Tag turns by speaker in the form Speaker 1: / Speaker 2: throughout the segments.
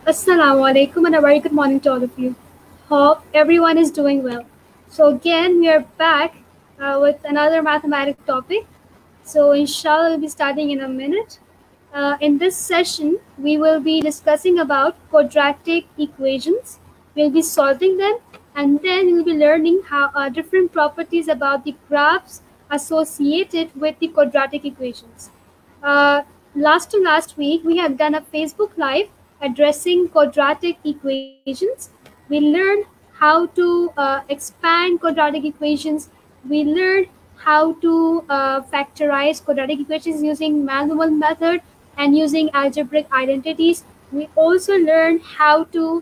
Speaker 1: Assalamu alaikum and a very good morning to all of you. Hope everyone is doing well. So again, we are back with another mathematics topic. So inshallah, we'll be starting in a minute. In this session, we will be discussing about quadratic equations. We'll be solving them, and then we'll be learning how different properties about the graphs associated with the quadratic equations. Uh, last to last week, we have done a Facebook Live addressing quadratic equations. We learned how to expand quadratic equations. We learned how to factorize quadratic equations using manual method and using algebraic identities. We also learned how to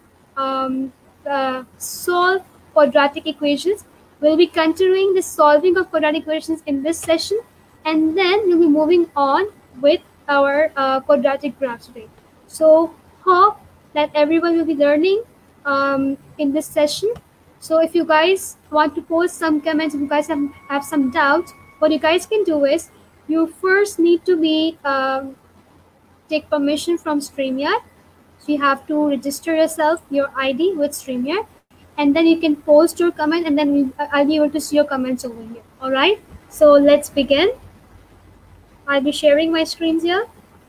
Speaker 1: solve quadratic equations. We'll be continuing the solving of quadratic equations in this session, and then we'll be moving on with our quadratic graphs today. So hope that everyone will be learning in this session. So if you guys want to post some comments, if you guys have some doubts, what you guys can do is you first need to be take permission from StreamYard. So you have to register yourself, your ID with StreamYard, and then you can post your comment, and then I'll be able to see your comments over here. All right. So let's begin. I'll be sharing my screens here.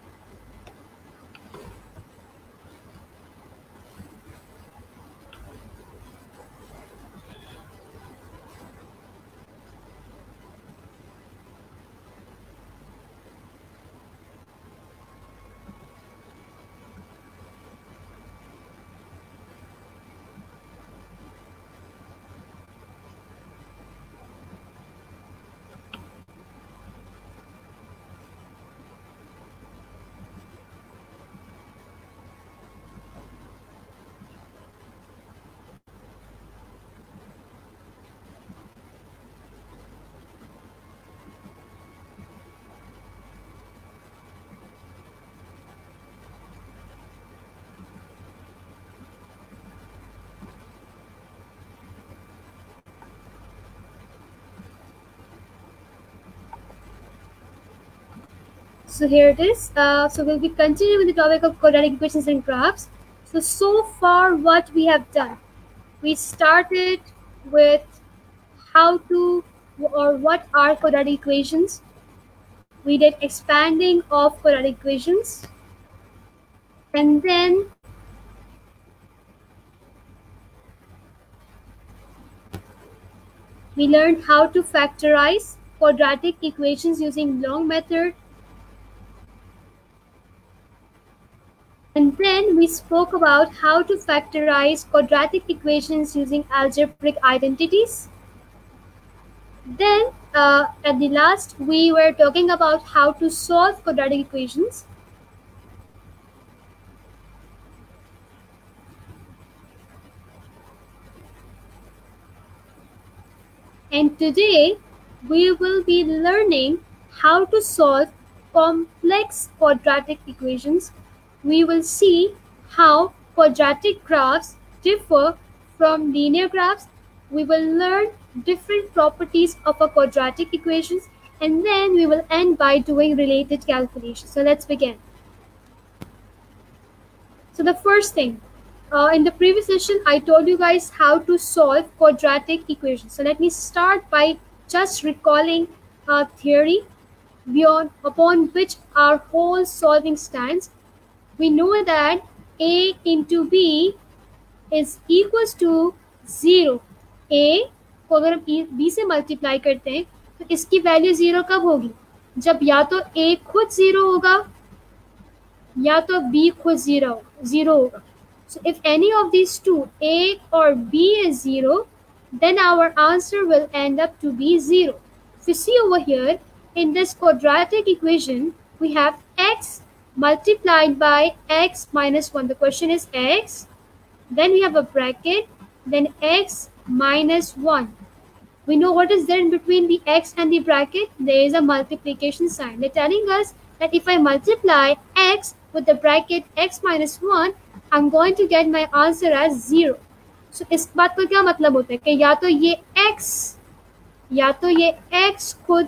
Speaker 1: So here it is. So we'll be continuing with the topic of quadratic equations and graphs. So far what we have done, we started with how to or what are quadratic equations. We did expanding of quadratic equations, and then we learned how to factorize quadratic equations using long method. And then we spoke about how to factorize quadratic equations using algebraic identities. Then at the last, we were talking about how to solve quadratic equations. And today, we will be learning how to solve complex quadratic equations. We will see how quadratic graphs differ from linear graphs. We will learn different properties of a quadratic equations, and then we will end by doing related calculations. So let's begin. So the first thing, in the previous session, I told you guys how to solve quadratic equations. So let me start by just recalling a theory upon which our whole solving stands. We know that a into b is equals to 0. a को अगर हम b से multiply करते हैं तो इसकी value 0 कब होगी? जब या तो a खुद 0 होगा या तो b खुद 0 होगा. So if any of these two, a or b, is 0, then our answer will end up to be 0. If you see over here, in this quadratic equation, we have x multiplied by x minus 1. The question is x, then we have a bracket, then x minus 1. We know what is there in between the x and the bracket. There is a multiplication sign. They're telling us that if I multiply x with the bracket x minus 1, I'm going to get my answer as 0. So इस बात का क्या मतलब होता है कि या तो ये x खुद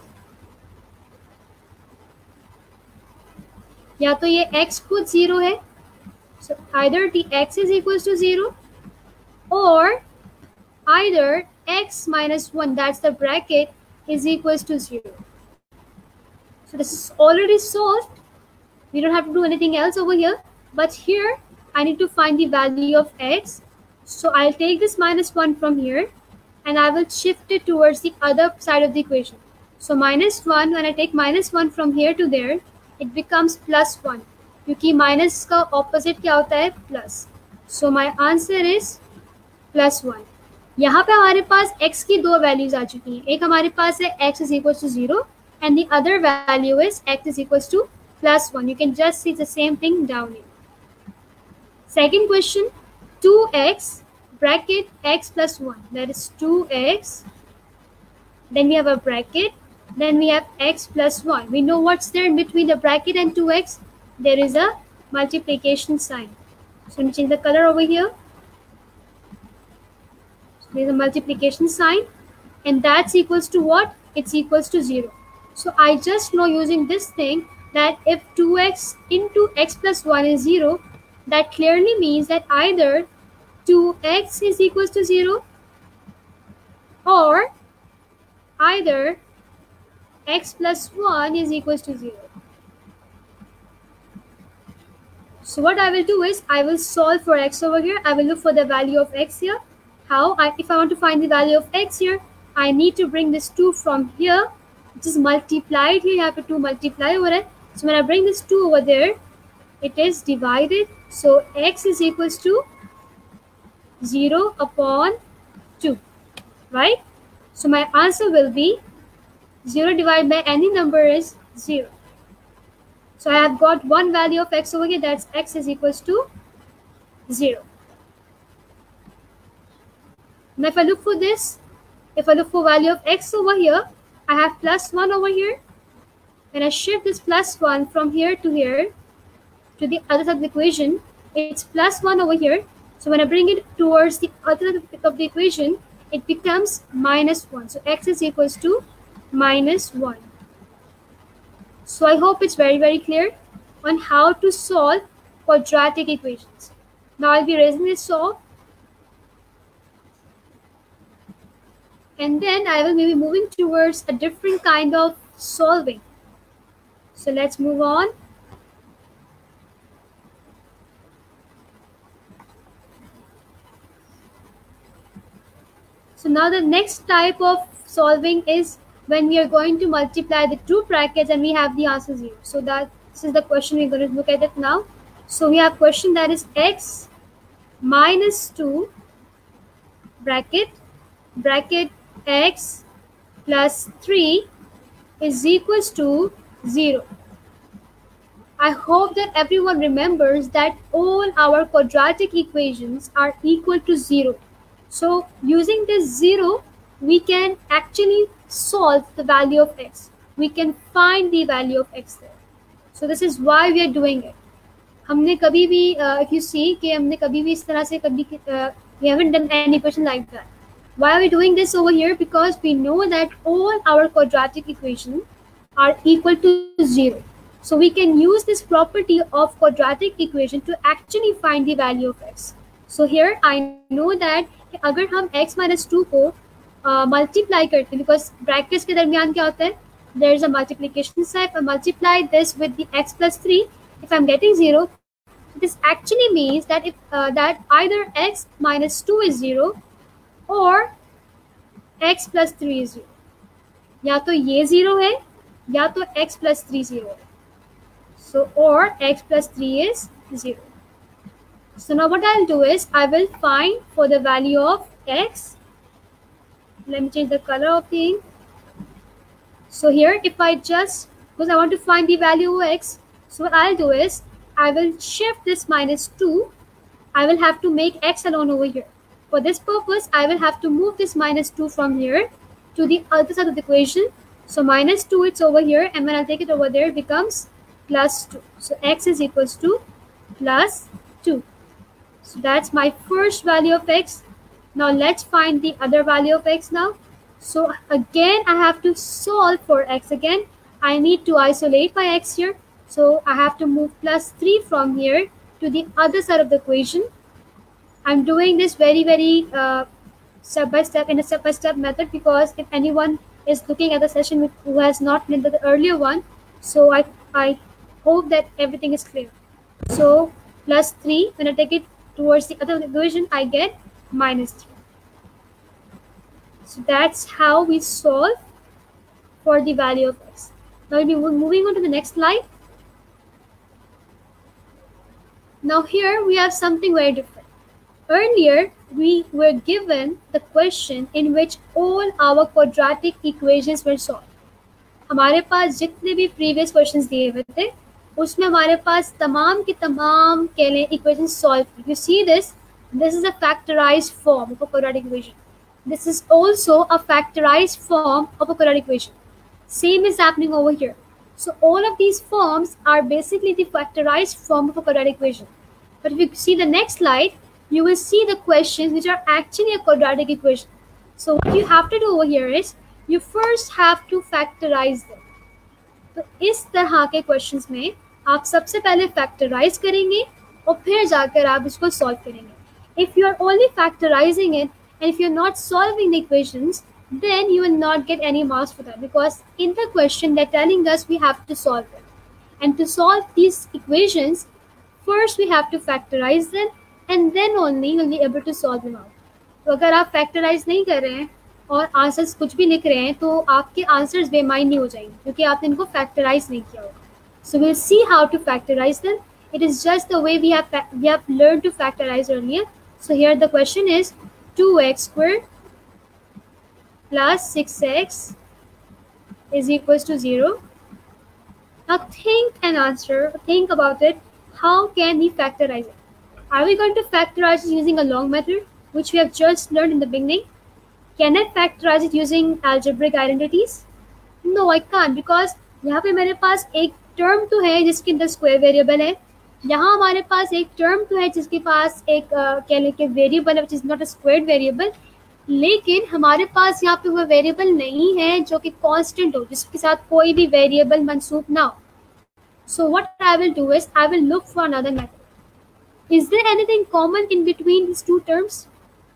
Speaker 1: या तो ये x खुद 0 है. So either the x is equals to 0 or either x minus 1, that's the bracket, is equals to 0. So this is already solved. We don't have to do anything else over here. But here, I need to find the value of x. So I'll take this minus 1 from here and I will shift it towards the other side of the equation. So minus 1, when I take minus 1 from here to there, it becomes plus 1. क्योंकि minus का opposite क्या होता है? Plus. So my answer is plus 1. यहाँ पे हमारे पास x की दो वैल्यूज आ चुकी हैं. एक हमारे पास है x is equals to 0 and the other value is x is equals to plus 1. You can just see the same thing down here. Second question, 2x bracket x plus 1. That is 2x. Then we have a bracket. Then we have x plus 1. We know what's there in between the bracket and 2x. There is a multiplication sign. So let me change the color over here. So there's a multiplication sign. And that's equals to what? It's equals to 0. So I just know using this thing that if 2x into x plus 1 is 0, that clearly means that either 2x is equals to 0 or either x plus 1 is equals to 0. So what I will do is I will solve for x over here. I will look for the value of x here. How? If I want to find the value of x here, I need to bring this 2 from here, which is multiplied here. You have to 2 multiply over it. So when I bring this 2 over there, it is divided. So x is equals to 0 upon 2, right? So my answer will be 0 divided by any number is 0. So I have got one value of x over here, that's x is equals to 0. Now if I look for this, if I look for value of x over here, I have plus 1 over here. When I shift this plus 1 from here to here, to the other side of the equation, it's plus 1 over here. So when I bring it towards the other side of the equation, it becomes minus 1. So x is equals to minus 1. So I hope it's very, very clear on how to solve quadratic equations. Now I'll be raising this solve. And then I will be moving towards a different kind of solving. So let's move on. So now the next type of solving is when we are going to multiply the two brackets and we have the answer 0. So this is the question we're going to look at it now. So we have question that is x minus 2 bracket x plus 3 is equals to 0. I hope that everyone remembers that all our quadratic equations are equal to 0. So using this 0, we can actually solve the value of x. We can find the value of x there. So this is why we are doing it. हमने कभी भी if you see कि हमने कभी भी इस तरह से कभी we haven't done any question like that. Why are we doing this over here? Because we know that all our quadratic equations are equal to 0. So we can use this property of quadratic equation to actually find the value of x. So here I know that अगर हम x minus 2 को multiply करते हैं, because brackets के दरमियान क्या होता है? There is a multiplication sign. If I multiply this with the x plus 3, if I'm getting 0, this actually means that if that either x minus 2 is 0 or x plus 3 is 0. या तो ये 0 है या तो x plus 3 0 है. So or x plus 3 is 0. So now what I'll do is I will find for the value of x. Let me change the color of the ink. So here if I just, because I want to find the value of x, so what I'll do is I will shift this minus 2. I will have to make x alone over here. For this purpose, I will have to move this minus 2 from here to the other side of the equation. So minus 2 it's over here, and when I take it over there, it becomes plus 2. So x is equals to plus 2. So that's my first value of x. Now let's find the other value of x now. So again, I have to solve for x again. I need to isolate my x here. So I have to move plus 3 from here to the other side of the equation. I'm doing this very step by step, in a step by step method, because if anyone is looking at the session who has not been to the earlier one, so I hope that everything is clear. So plus 3, when I take it towards the other equation, I get minus 3. So that's how we solve for the value of x. Now we'll be moving on to the next slide. Now here we have something very different. Earlier, we were given the question in which all our quadratic equations were solved. हमारे पास जितने भी previous questions दिए हुए थे, उसमें हमारे पास तमाम के तमाम के लिए equations solved. You see this? This is a factorized form of a quadratic equation. This is also a factorized form of a quadratic equation. Same is happening over here. So all of these forms are basically the factorized form of a quadratic equation. But if you see the next slide, you will see the questions which are actually a quadratic equation. So what you have to do over here is, you first have to factorize them. तो इस तरह के questions में आप सबसे पहले factorize करेंगे और फिर जाकर आप इसको solve करेंगे. If you are only factorizing it and if you're not solving the equations, then you will not get any marks for that, because in the question they're telling us we have to solve them. And to solve these equations, first we have to factorize them and then only you'll be able to solve them out. तो अगर आप factorize नहीं कर रहे हैं और answers कुछ भी लिख रहे हैं तो आपके आंसर्स बेमायने हो जाएंगे क्योंकि आपने इनको factorize नहीं किया होगा. So we'll see how to factorize them. It is just the way we have learned to factorize earlier. So here the question is 2x squared plus 6x is equals to 0. Now think about it. How can we factorize it? Are we going to factorize it using a long method, which we have just learned in the beginning? Can I factorize it using algebraic identities? No, I can't, because यहाँ पे मेरे पास एक term तो है जिसके अंदर square variable है, यहाँ हमारे पास एक टर्म तो है जिसके पास एक कह लें कि वेरिएबल है, which is not a squared variable, लेकिन हमारे पास यहाँ पे वो वेरिएबल नहीं है जो कि कांस्टेंट हो, जिसके साथ कोई भी वेरिएबल मंसूब ना हो. So what I will do is I will look for another method. Is there anything common in between these two terms?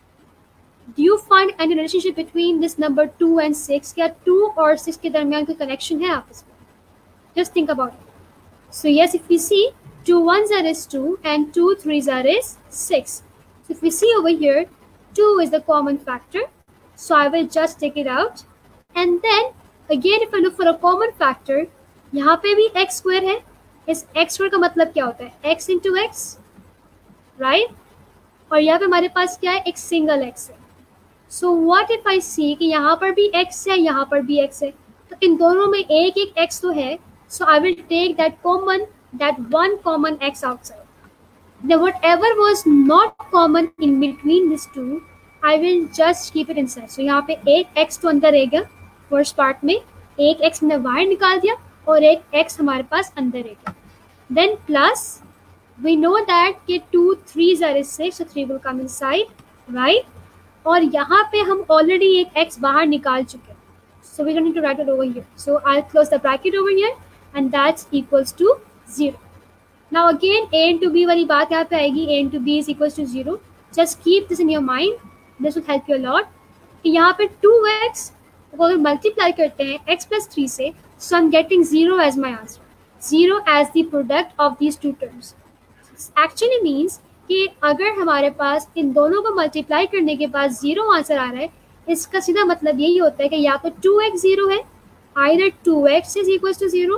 Speaker 1: Do you find any relationship between this number 2 and 6? क्या 2 और 6 के दरमियान कोई connection है आपस में? Just think about it. So yes, if we see 2 1s are is 2 and 2 3s are is 6. So if we see over here, 2 is the common factor. So I will just take it out. And then again, if I look for a common factor, यहाँ पे भी x square है. इस x square का मतलब क्या होता है? x into x, right? और यहाँ पे हमारे पास क्या है? एक single x है. So what if I see कि यहाँ पर भी x है, यहाँ पर भी x है, तो इन दोनों में एक एक x तो है. So I will take that one common x outside. Then whatever was not common in between these two, I will just keep it inside. So यहाँ पे एक x तो अंदर रहेगा first part में, एक x मैंने बाहर निकाल दिया और एक x हमारे पास अंदर रहेगा. Then plus we know that कि 2 3s are 6, so 3 will come inside, right? और यहाँ पे हम already एक x बाहर निकाल चुके हैं. So we're going to write it over here. So I'll close the bracket over here and that's equals to 0. Now again a into b वाली बात यहाँ पे आएगी. A into b is equals to 0. Just keep this in your mind. This will help you a lot. यहाँ पे 2x को अगर multiply करते हैं x plus 3 से, so I'm getting 0 as my answer. 0 as the product of these two terms. This actually means कि अगर हमारे पास इन दोनों को multiply करने के बाद 0 आंसर आ रहा है, इसका सीधा मतलब यही होता है कि या तो 2x 0 है, either 2x is equals to 0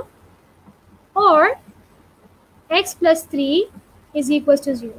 Speaker 1: or x plus 3 is equals to 0.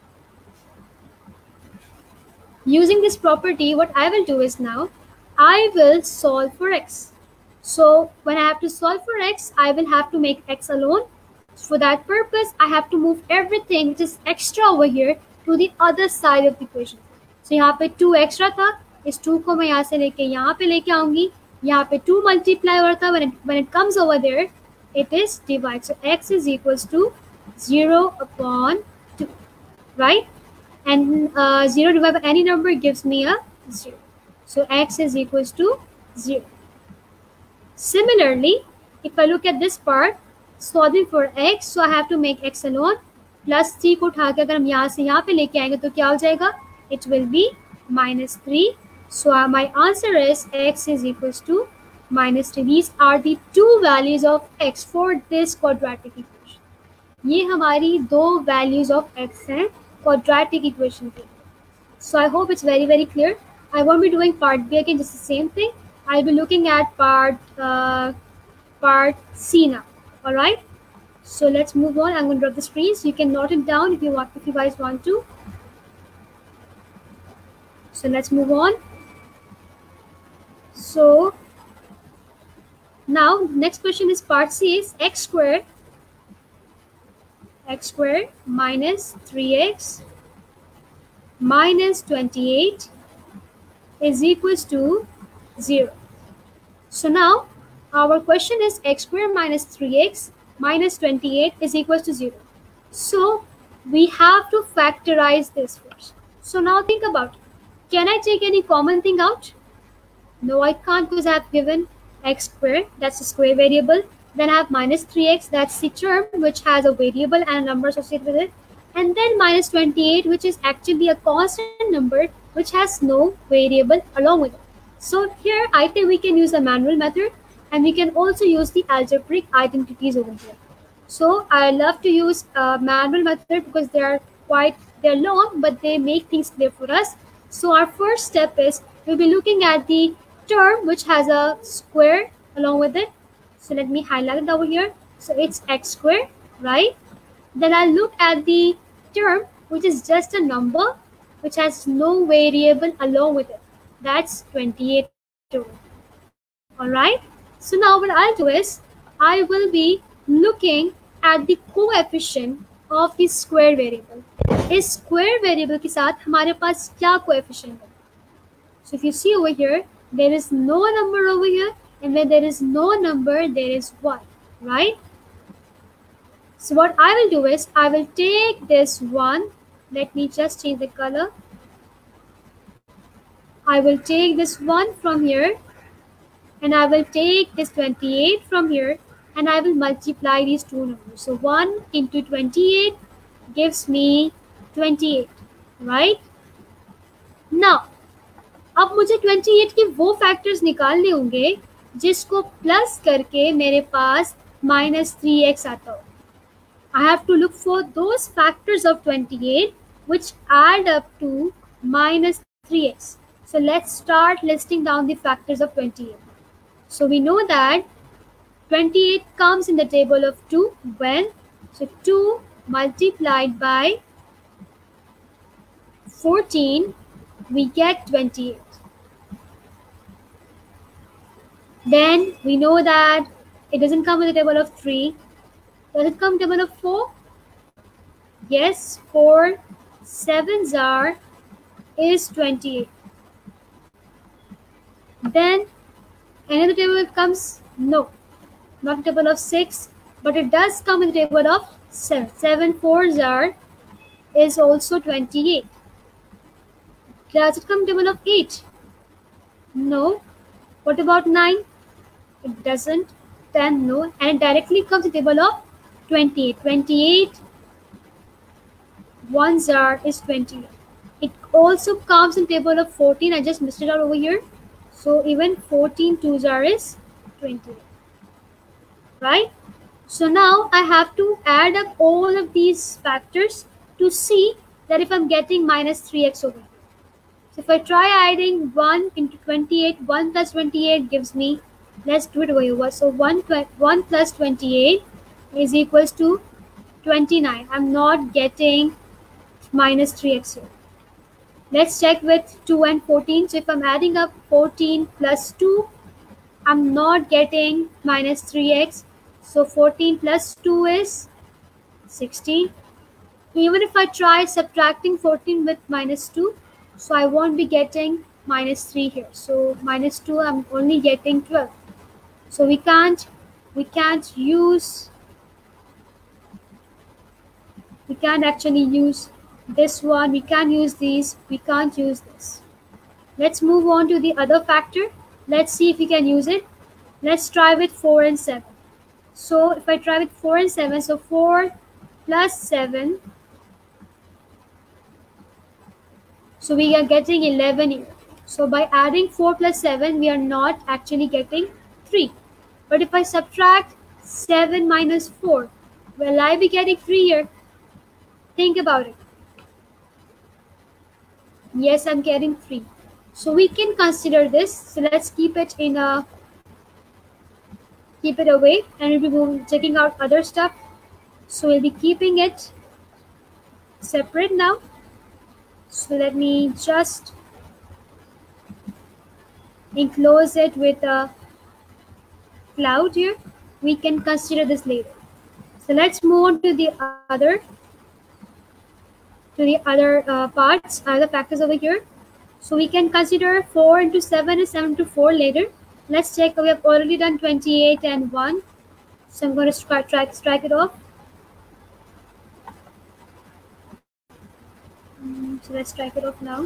Speaker 1: Using this property, what I will do is now I will solve for x. So when I have to solve for x, I will have to make x alone. For that purpose, I have to move everything which is extra over here to the other side of the equation. So यहाँ पे 2 extra था, इस 2 को मैं यहाँ से लेके यहाँ पे लेके आऊँगी. यहाँ पे 2 multiply हो रहा था, when it comes over there, it is divide. So x is equals to 0 upon 2, right? And 0 divided by any number gives me a 0. So x is equals to 0. Similarly, if I look at this part, solving for x, so I have to make x alone. Plus 3 को उठा के अगर हम यहाँ से यहाँ पे लेके आएंगे तो क्या हो जाएगा? It will be -3. So my answer is x is equals to -3. These are the two values of x for this quadratic equation. ये हमारी दो values of x हैं quadratic equation के. So I hope it's very clear. I won't be doing part B again, just the same thing. I'll be looking at part C now. All right. So let's move on. I'm going to drop the screen so you can note it down if you guys want to. So let's move on. So now next question is part C is x squared minus 3x minus 28 is equals to 0. So now our question is x squared minus 3x minus 28 is equals to 0. So we have to factorize this first. So now think about it. Can I take any common thing out? No, I can't, because I have given x squared, that's a square variable. Then I have minus 3x, that's the term which has a variable and a number associated with it. And then minus 28, which is actually a constant number which has no variable along with it. So here I think we can use a manual method, and we can also use the algebraic identities over here. So I love to use a manual method because they're long, but they make things clear for us. So our first step is we'll be looking at the term which has a square along with it. So let me highlight it over here. So it's x squared, right? Then I'll look at the term which is just a number which has no variable along with it. That's 28. All right. So now what I'll do is I will be looking at the coefficient of the square variable. इस square variable के साथ हमारे पास क्या coefficient है? So if you see over here, there is no number over here, and when there is no number, there is 1, right? So what I will do is I will take this 1. Let me just change the color. I will take this 1 from here, and I will take this 28 from here, and I will multiply these two numbers. So 1 into 28 gives me 28, right? Now, अब मुझे 28 के वो factors निकालने होंगे जिसको plus करके मेरे पास -3x आता हो. I have to look for those factors of 28 which add up to -3x. So let's start listing down the factors of 28. So we know that 28 comes in the table of 2 when? So 2 multiplied by 14, we get 28. Then we know that it doesn't come in the table of 3. Does it come in the table of 4? Yes, 4 sevens is 28. Then another table comes, no, not the table of 6, but it does come in the table of 7. 7 fours is also 28. Does it come in the table of 8? No. What about 9? It doesn't. 10, no. And it directly comes in the table of 28. 28 ones is 28. It also comes in table of 14. I just missed it out over here. So even 14 twos is 28. Right? So now I have to add up all of these factors to see that if I'm getting -3x over here. So if I try adding 1 into 28, 1 plus 28 gives me, let's do it over. So 1 plus 28 is equals to 29. I'm not getting -3x here. Let's check with 2 and 14. So if I'm adding up 14 plus 2, I'm not getting -3x. So 14 plus 2 is 16. Even if I try subtracting 14 with -2, so I won't be getting -3 here. So -2, I'm only getting 12. So we can't actually use this one. We can't use these. We can't use this. Let's move on to the other factor. Let's see if we can use it. Let's try with 4 and 7. So if I try with 4 and 7, so 4 plus 7. So we are getting 11 here. So by adding 4 plus 7, we are not actually getting 3. But if I subtract 7 minus 4, will I be getting 3 here? Think about it. Yes, I'm getting 3. So we can consider this. So let's keep it away, and we'll be checking out other stuff. So we'll be keeping it separate now. So let me just enclose it with a cloud here. We can consider this later. So let's move on to the other parts, other factors over here. So we can consider 4 into 7 and 7 into 4 later. Let's check. We have already done 28 and 1. So I'm going to strike it off. So let's strike it off now.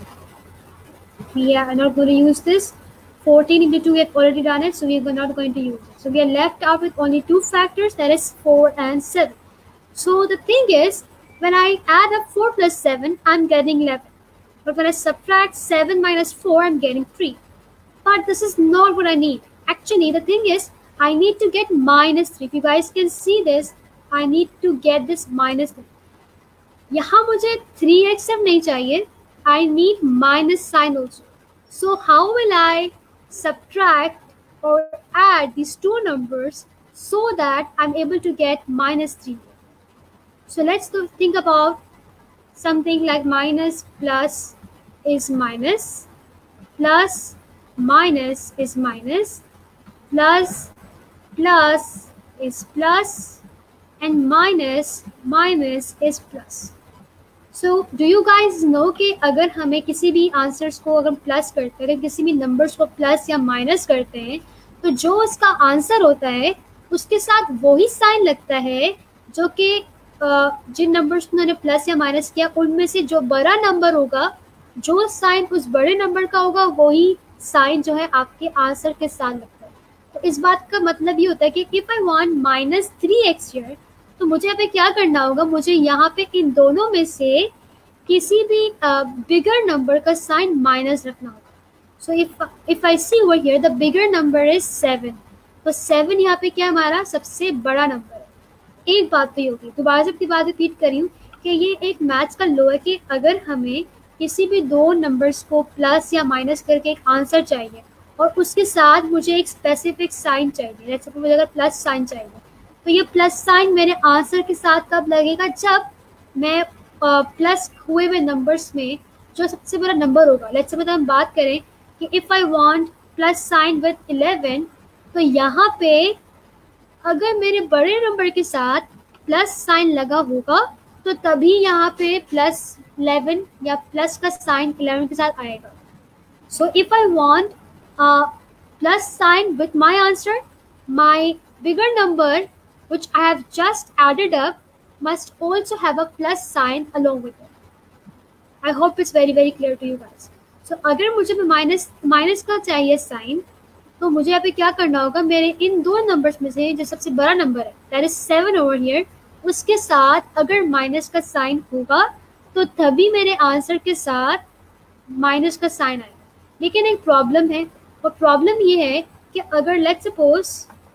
Speaker 1: We are not going to use this. 14 into 2, we have already done it, so we are not going to use it. So we are left out with only 2 factors, that is 4 and 7. So the thing is, when I add up 4 plus 7, I'm getting 11. But when I subtract 7 minus 4, I'm getting 3. But this is not what I need. Actually, the thing is, I need to get minus 3. If you guys can see this, I need to get this minus 3. यहाँ मुझे 3x सब नहीं चाहिए. I need minus sign also. So how will I subtract or add these two numbers so that I'm able to get minus 3? So let's think about something like minus plus is minus, plus minus is minus, plus plus is plus, and minus is plus. So do you guys know कि अगर हमें किसी भी answers को अगर plus करते हैं, किसी भी नंबर्स को प्लस या माइनस करते हैं, तो जो उसका आंसर होता है उसके साथ वही साइन लगता है जो कि जिन नंबर्स को उन्होंने प्लस या माइनस किया उनमें से जो बड़ा नंबर होगा, जो साइन उस बड़े नंबर का होगा, वही साइन जो है आपके आंसर के साथ लगता है. तो इस बात का मतलब ये होता है कि if I want minus 3x here, तो मुझे यहाँ पे क्या करना होगा, मुझे यहाँ पे इन दोनों में से किसी भी बिगर नंबर का साइन माइनस रखना होगा. So if I see over here the bigger number is 7, तो 7 यहाँ पे क्या हमारा सबसे बड़ा नंबर है. एक बात तो ये होगी, दोबारा जब की बात रिपीट करी हूँ कि ये एक मैथ्स का लॉ है कि अगर हमें किसी भी दो नंबर्स को प्लस या माइनस करके एक आंसर चाहिए और उसके साथ मुझे एक स्पेसिफिक साइन चाहिए, लेट्स सपोज मुझे अगर प्लस साइन चाहिए, तो ये प्लस साइन मेरे आंसर के साथ कब लगेगा, जब मैं प्लस हुए हुए नंबर्स में जो सबसे बड़ा नंबर होगा. लेट्स सपोज हम बात करें कि if I want plus sign with 11, तो यहाँ पे अगर मेरे बड़े नंबर के साथ प्लस साइन लगा होगा तो तभी यहाँ पे प्लस 11 या प्लस का साइन 11 के साथ आएगा. So if I want plus sign with my answer, my bigger number which I have just added up must also have a plus sign along with it. I hope it's very clear to you guys. So अगर मुझे minus का चाहिए sign, तो मुझे यहाँ पे क्या करना होगा, मेरे इन दो नंबर्स में से जो सबसे बड़ा नंबर है दैट इज 7 ओवर हियर, उसके साथ अगर माइनस का साइन होगा तो तभी मेरे आंसर के साथ माइनस का साइन आएगा. लेकिन एक प्रॉब्लम है, और प्रॉब्लम ये है कि अगर let's suppose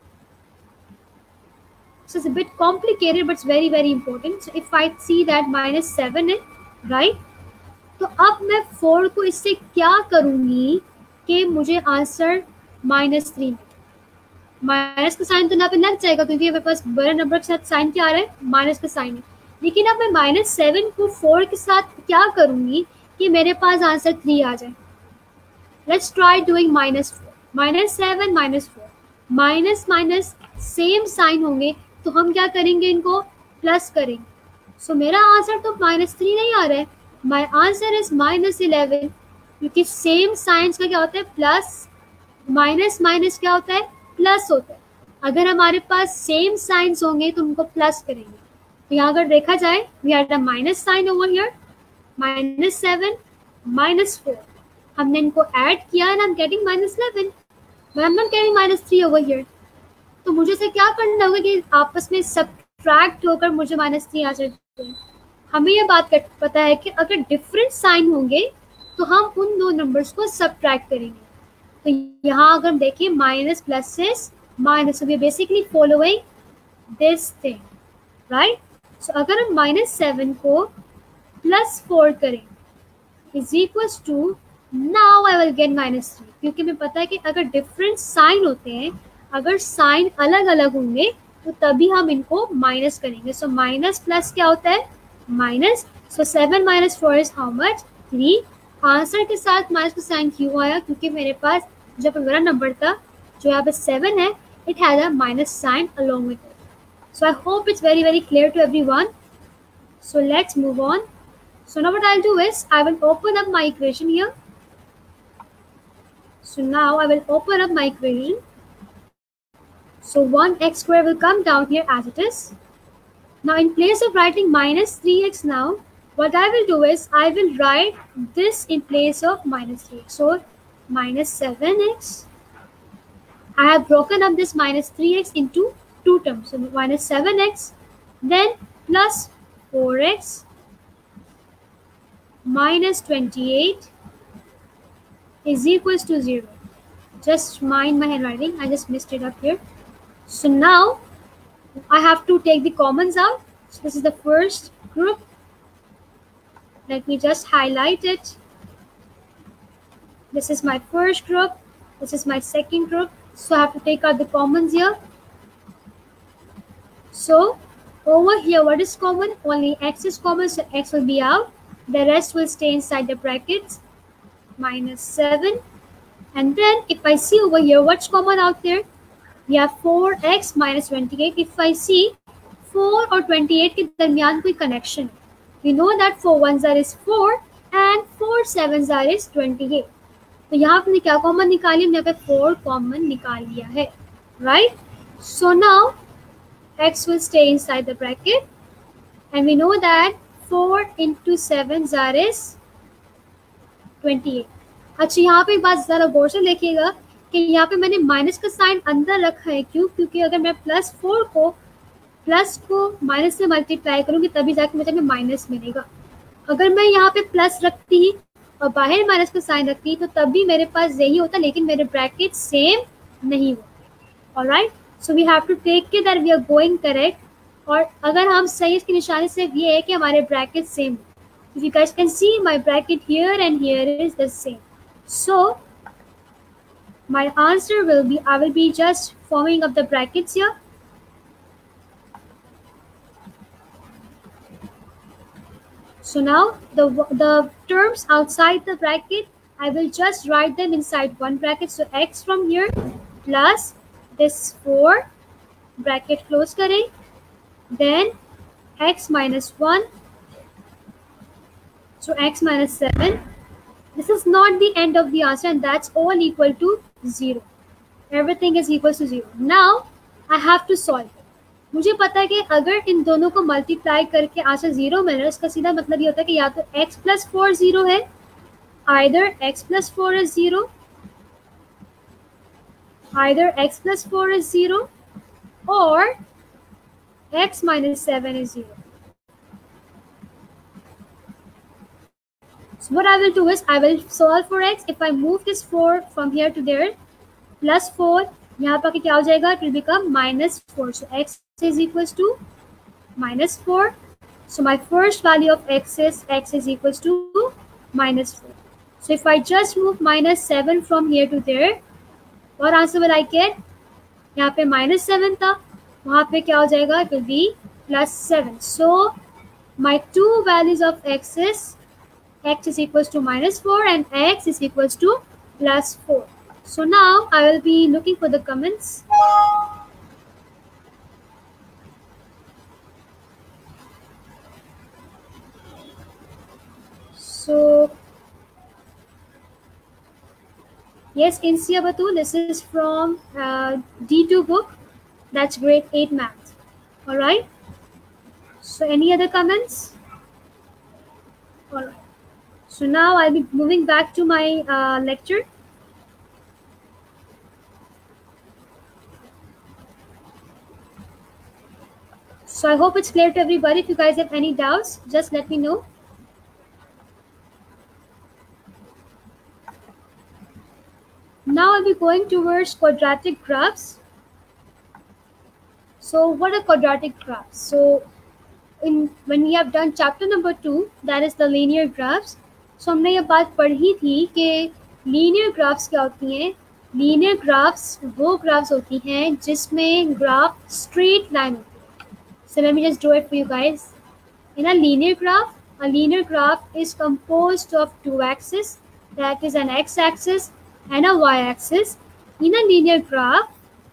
Speaker 1: So it's a bit complicated, but it's very important. So if I see that minus 7 है, right? तो अब मैं 4 को इससे क्या करूँगी कि मुझे आंसर -3. माइनस का साइन तो ना पे लग जाएगा क्योंकि मेरे पास बड़े नंबर के साथ साइन क्या आ रहा है, माइनस का साइन है. लेकिन अब मैं -7 को 4 के साथ क्या करूँगी कि मेरे पास आंसर 3 आ जाए. Let's try doing -4, -7 -4, minus same sign होंगे, तो हम क्या करेंगे, इनको प्लस करेंगे. सो मेरा आंसर तो -3 नहीं आ रहा है, माई आंसर इज -11, क्योंकि सेम साइंस का क्या होता है, प्लस माइनस क्या होता है, प्लस होता है. अगर हमारे पास सेम साइंस होंगे तो उनको प्लस करेंगे. तो यहाँ अगर देखा जाए, we had a minus sign over here, -7 -4, हमने इनको ऐड किया and I am getting -11, I am not getting -3 over here. तो मुझे से क्या करना होगा कि आपस में सब सब्ट्रैक्ट होकर मुझे -3 आ सकते हैं। हमें ये बात पता है कि अगर डिफरेंट साइन होंगे तो हम उन दो नंबर्स को सब्ट्रैक्ट करेंगे। तो यहाँ अगर हम देखिए minus plus is minus, we basically following this thing, right. So अगर हम -7 को +4 करें is equals to, now I will get -3, क्योंकि मैं पता है कि अगर डिफरेंट साइन होते हैं, अगर साइन अलग अलग होंगे तो तभी हम इनको माइनस करेंगे। सो माइनस प्लस क्या होता है, minus. So 7 - 4 is how much, 3। Answer के साथ माइनस का साइन क्यों आया, क्योंकि मेरे पास जो बड़ा नंबर था जो यहाँ पे 7 है, it has a minus sign along with it. So I hope it's very clear to everyone. So let's move on. So now what I'll do is I will open up my equation here. So now I will open up my equation. So 1x square will come down here as it is. Now in place of writing -3x now, what I will do is I will write this in place of -3x. So -7x. I have broken up this -3x into two terms. So -7x, then plus 4x -28 is equals to 0. Just mind my handwriting, I just messed it up here. So now I have to take the commons out. So this is the first group. Let me just highlight it. This is my first group. This is my second group. So I have to take out the commons here. So over here, what is common? Only x is common, so x will be out. The rest will stay inside the brackets. -7. And then if I see over here, what's common out there? We have 4x -28. If I see 4 और 28 के दरमियान कोई connection, we know that 4 ones are is 4 and 4 sevens are is 28. तो यहाँ पे क्या common निकाली, हमने यहाँ पे 4 कॉमन निकाल लिया है, right? So now x will stay inside the bracket and we know that 4 into 7 is 28. अच्छा, यहाँ पे एक बात ज़रा गौर से देखिएगा कि यहाँ पे मैंने माइनस का साइन अंदर रखा है। क्यों? क्योंकि अगर मैं +4 को प्लस को माइनस से मल्टीप्लाई करूँगी तभी जाके मुझे माइनस मिलेगा। अगर मैं यहाँ पे प्लस रखती और बाहर माइनस का साइन रखती तो तब भी मेरे पास यही होता, लेकिन मेरे ब्रैकेट सेम नहीं होते। Alright, so we have to take care that we are going correct. और अगर हम सही, इसकी निशानी सिर्फ ये है कि हमारे bracket same. If you guys can see, my bracket here and here is the same. So my answer will be, I will be just forming up the brackets here. So now the terms outside the bracket, I will just write them inside one bracket. So x from here plus this 4, bracket close करें, then x -1, so x -7. This is not the end of the answer, and that's all equal to 0. Everything is equal to 0. Now I have to solve it. मुझे पता है कि अगर इन दोनों को multiply करके answer 0 मिल रहा है, इसका सीधा मतलब ये होता है कि या तो x + 4 0 है, either x + 4 is 0, either x + 4 is 0 or x -7 is 0. So what I will do is I will solve for x. If I move this 4 from here to there, +4, यहाँ पर क्या हो जाएगा? It will become -4. So x is equals to -4. So my first value of x is equals to -4. So if I just move -7 from here to there, what answer will I get? यहाँ पे -7 था, वहाँ पे क्या हो जाएगा? It will be +7. So my two values of x is equals to -4 and x is equals to +4. So now I will be looking for the comments. So yes, Insia Batul, this is from D2 book. That's grade 8 math. All right. So any other comments? All right. So now I'll be moving back to my lecture. So I hope it's clear to everybody. If you guys have any doubts, just let me know. Now I'll be going towards quadratic graphs. So what are quadratic graphs? So when we have done chapter number 2, that is the linear graphs, so हमने ये बात पढ़ी थी कि linear graphs क्या होती हैं. Linear graphs वो graphs होती हैं जिसमें graph straight line होती है. So let me just do it for you guys. In a linear graph is composed of two axes, that is an x-axis and a y-axis. In a linear graph,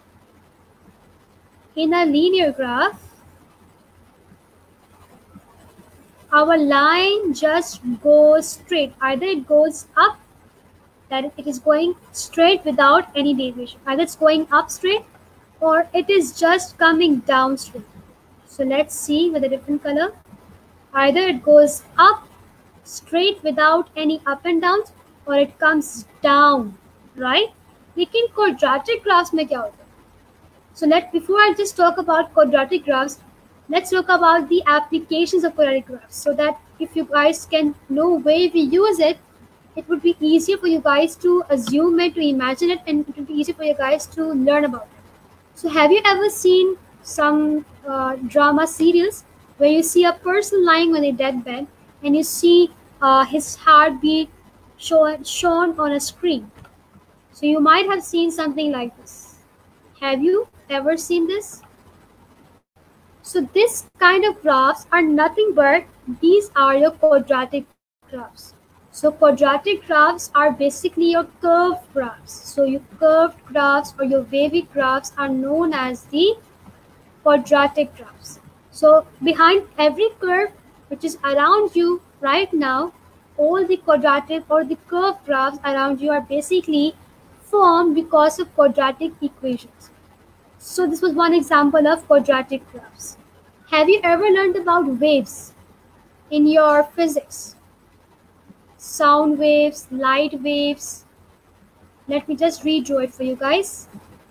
Speaker 1: our line just goes straight. Either it goes up, that it is going straight without any deviation. Either it's going up straight or it is just coming down straight. So let's see with a different color. Either it goes up straight without any up and downs or it comes down, right? लेकिन quadratic graphs में क्या होता है? So before I just talk about quadratic graphs, let's talk about the applications of quadratic graphs, so that if you guys can know where we use it, it would be easier for you guys to assume it, to imagine it, and it would be easier for you guys to learn about it. So have you ever seen some drama serials where you see a person lying on a deathbed and you see his heartbeat shown on a screen? So you might have seen something like this. Have you ever seen this? So this kind of graphs are nothing but these are your quadratic graphs. So quadratic graphs are basically your curved graphs. So your curved graphs or your wavy graphs are known as the quadratic graphs. So behind every curve which is around you right now, all the quadratic or the curved graphs around you are basically formed because of quadratic equations. So this was one example of quadratic graphs. Have you ever learned about waves in your physics? Sound waves, light waves. Let me just redraw it for you guys.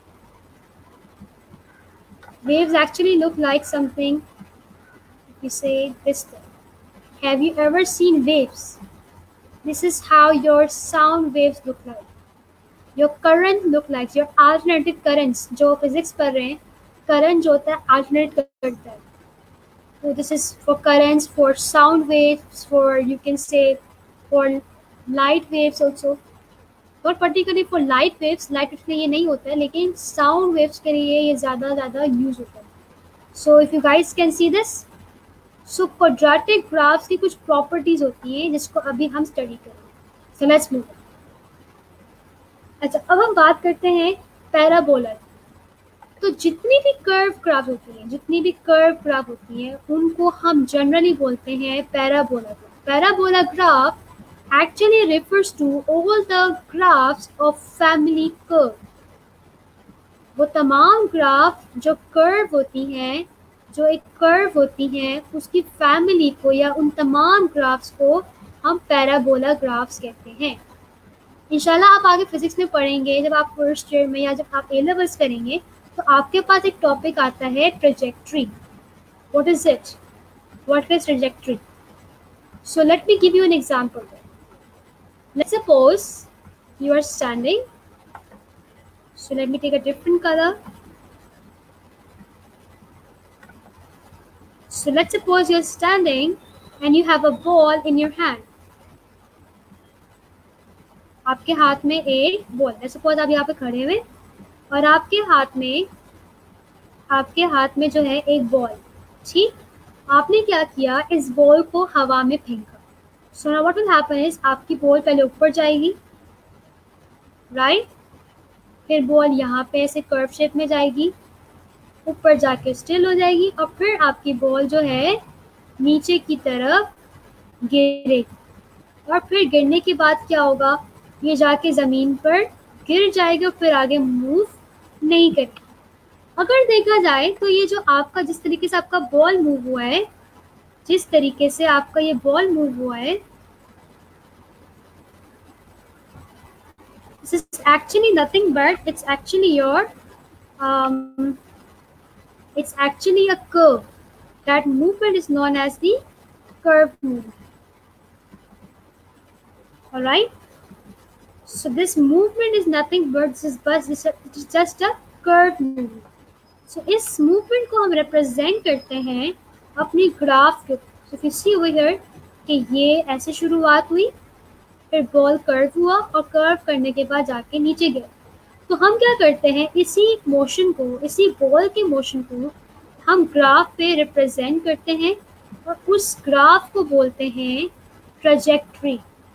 Speaker 1: Waves actually look like something, if you say this thing. Have you ever seen waves? This is how your sound waves look like. Your current look like, your alternating currents, जो physics पढ़ रहे हैं, current जो होता है alternate करता है. So this is for currents, for sound waves, for you can say for light waves also. Not particularly for light waves के लिए ये नहीं होता है, लेकिन sound waves के लिए ये ज़्यादा use होता है. So if you guys can see this, so quadratic graphs की कुछ properties होती हैं जिसको अभी हम study करेंगे. So let's move on. अच्छा, अब हम बात करते हैं पैराबोला. तो जितनी भी कर्व ग्राफ होती हैं उनको हम जनरली बोलते हैं parabola graph. Parabola graph actually refers to all the graphs of family curve. वो तमाम ग्राफ जो कर्व होती हैं, जो एक कर्व होती हैं, उसकी फैमिली को या उन तमाम ग्राफ्स को हम पैराबोला ग्राफ्स कहते हैं. इंशाल्लाह आप आगे फिजिक्स में पढ़ेंगे, जब आप फर्स्ट ईयर में या जब आप ए लेवल्स करेंगे तो आपके पास एक टॉपिक आता है trajectory. What is it? What is trajectory? So let me give you an example. Let's suppose you are standing. So let me take a different color. So let's suppose you're standing and you have a ball in your hand. आपके हाथ में एक ball है. Suppose आप यहाँ पे खड़े हुए और आपके हाथ में जो है एक बॉल. ठीक, आपने क्या किया, इस बॉल को हवा में फेंका. So now what will happen is आपकी बॉल पहले ऊपर जाएगी, राइट, फिर बॉल यहाँ पे ऐसे कर्व शेप में जाएगी, ऊपर जाके स्टिल हो जाएगी और फिर आपकी बॉल जो है नीचे की तरफ गिरेगी. और फिर गिरने के बाद क्या होगा, ये जाके ज़मीन पर गिर जाएगा और फिर आगे मूव नहीं करेगा. अगर देखा जाए तो ये जो आपका जिस तरीके से आपका बॉल मूव हुआ है, जिस तरीके से आपका ये बॉल मूव हुआ है, this is actually nothing but it's actually a curve. That movement is known as the curve movement. All right. So this movement is nothing but just a curve movement. So इस movement को हम represent करते हैं अपनी graph के. So if you see over here कि ये ऐसे शुरुआत हुई, फिर बॉल कर्व हुआ और कर्व करने के बाद जाके नीचे गया. तो हम क्या करते हैं, इसी मोशन को, इसी बॉल के मोशन को हम ग्राफ पे रिप्रेजेंट करते हैं और उस ग्राफ को बोलते हैं trajectory.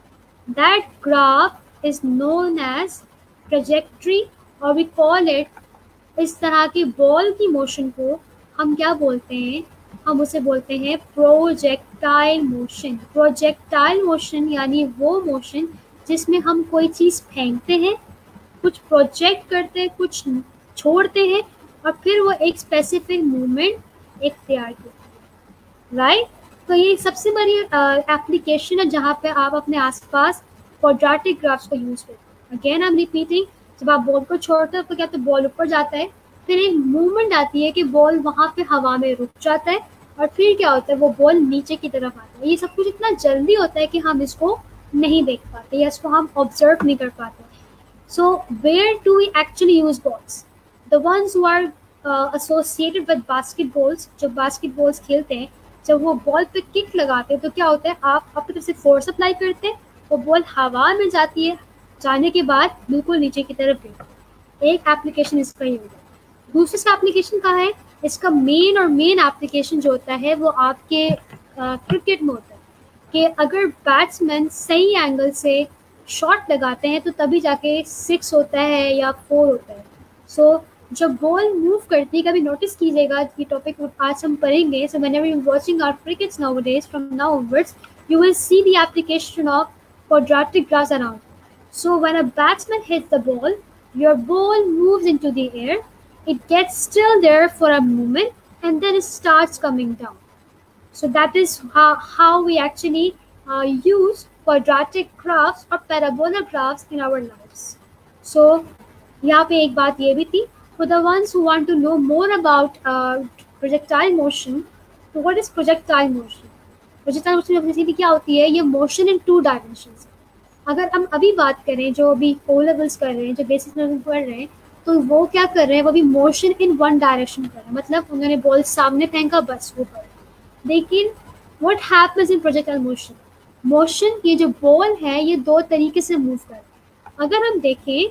Speaker 1: That graph is known as trajectory और वी कॉल इट, इस तरह की बॉल की मोशन को हम क्या बोलते हैं, हम उसे बोलते हैं प्रोजेक्टाइल मोशन. प्रोजेक्टाइल मोशन यानी वो मोशन जिसमें हम कोई चीज़ फेंकते हैं, कुछ प्रोजेक्ट करते हैं, कुछ छोड़ते हैं और फिर वो एक स्पेसिफिक मूवमेंट एक तैयार करते हैं. राइट. तो ये सबसे बड़ी एप्लीकेशन है जहाँ पे आप अपने आसपास क्वाड्रेटिक ग्राफ्स को यूज़ करते हैं. अगेन आई एम रिपीटिंग, जब आप बॉल को छोड़ते हैं तो क्या, तो बॉल ऊपर जाता है, फिर एक मूवमेंट आती है कि बॉल वहाँ पे हवा में रुक जाता है और फिर क्या होता है, वो बॉल नीचे की तरफ आता है. ये सब कुछ इतना जल्दी होता है कि हम इसको नहीं देख पाते या इसको हम ऑब्जर्व नहीं कर पाते. So where do we actually use balls? The ones who are associated with basketballs, जो basketballs खेलते हैं, जब वो बॉल पे किक लगाते हैं तो क्या होता है, आप अपनी तरफ से फोर्स अप्लाई करते हैं, वो बॉल हवा में जाती है, जाने के बाद बिल्कुल नीचे की तरफ गिरती है. एक एप्लीकेशन इसका ही होगा. दूसरा एप्लीकेशन कहाँ है, इसका मेन एप्लीकेशन जो होता है वो आपके क्रिकेट में होता है कि अगर बैट्समैन सही एंगल से शॉट लगाते हैं तो तभी जाके 6 होता है या 4 होता है. सो जब बॉल मूव करती है, कभी नोटिस कीजिएगा, ये टॉपिक आज हम पढ़ेंगे. So whenever you watching our crickets nowadays from now onwards, you will see the application of quadratic graphs around. So when a batsman hits the ball, your ball moves into the air, it gets still there for a moment and then it starts coming down. So that is how we actually use quadratic graphs or parabola graphs in our lives. So यहाँ पे एक बात ये भी थी, for the ones who want to know more about projectile motion, so what is projectile motion? Projectile motion basically क्या होती है, ये motion in 2 dimensions. अगर हम अभी बात करें, जो अभी O levels कर रहे हैं, जो बेसिक लेवल पढ़ रहे हैं, तो वो क्या कर रहे हैं, वो भी motion in 1 direction कर रहे हैं. मतलब उन्होंने बॉल सामने फेंका, बस वो पड़. लेकिन what happens in projectile motion? Motion, ये जो बॉल है ये 2 तरीके से मूव कर रहा है. अगर हम देखें,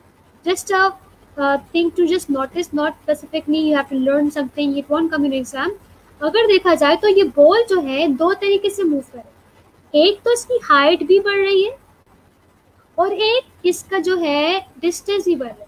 Speaker 1: just thing to just notice, not specifically you have to learn something, it won't come in exam. अगर देखा जाए तो ये बॉल जो है 2 तरीके से मूव कर रहा है. एक तो इसकी हाइट भी बढ़ रही है और एक इसका जो है डिस्टेंस भी बढ़ रहा है.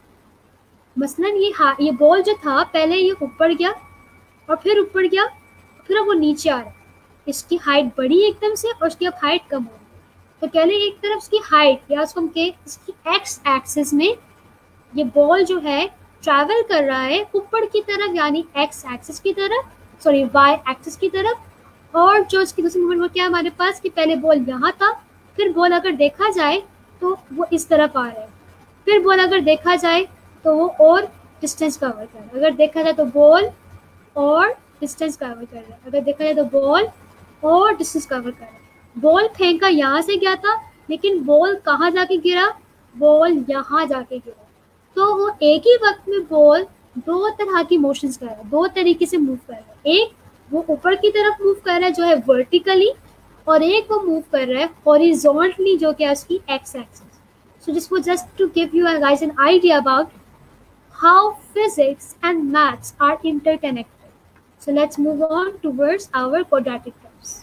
Speaker 1: मसलन ये बॉल जो था पहले ये ऊपर गया और फिर ऊपर गया, फिर अब वो नीचे आ रहा है. इसकी हाइट बढ़ी एकदम से और उसकी अब हाइट कम हो रही है. तो पहले एक तरफ इसकी हाइट या उसको हम कहें इसकी एक्स एक्सिस में ये बॉल जो है ट्रैवल कर रहा है ऊपर की तरफ, यानी एक्स एक्सिस की तरफ, सॉरी वाई एक्सिस की तरफ. और जो इसकी दूसरी मूवमेंट वो क्या है हमारे पास, कि पहले बॉल यहाँ था, फिर बॉल अगर देखा जाए तो वो इस तरफ आ रहा है, फिर बॉल अगर देखा जाए तो वो और डिस्टेंस कवर कर रहा है, अगर देखा जाए तो बॉल और डिस्टेंस कवर कर रहा है, अगर देखा जाए तो बॉल और डिस्टेंस कवर कर रहा है. बॉल फेंका यहाँ से गया था, लेकिन बॉल कहाँ जाके गिरा, बॉल यहाँ जाके गिरा. तो वो एक ही वक्त में बॉल 2 तरह की मोशंस कर रहा है, 2 तरीके से मूव कर रहा है. एक वो ऊपर की तरफ मूव कर रहा है जो है वर्टिकली, और एक वो मूव कर रहा है हॉरिजॉन्टली जो कि है उसकी x axis. So just to give you guys an idea about how physics and maths are interconnected. So let's move on towards our quadratic graphs.